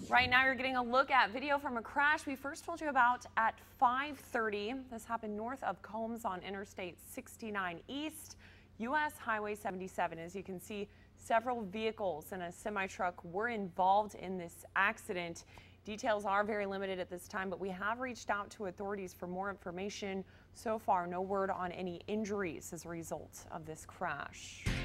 Right now you're getting a look at video from a crash we first told you about at 5:30. This happened north of Combs on Interstate 69 East, US Highway 77. As you can see, several vehicles and a semi-truck were involved in this accident. Details are very limited at this time, but we have reached out to authorities for more information. So far, no word on any injuries as a result of this crash.